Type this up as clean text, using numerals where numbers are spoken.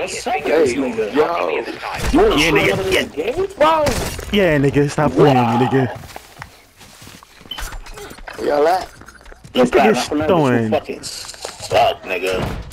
suck at this nigga. Yo. Yeah, nigga. Yeah. Bro. Yeah, nigga, stop playing me, nigga. Where y'all at? Let's Nigga start. stoned. You fucking suck, nigga.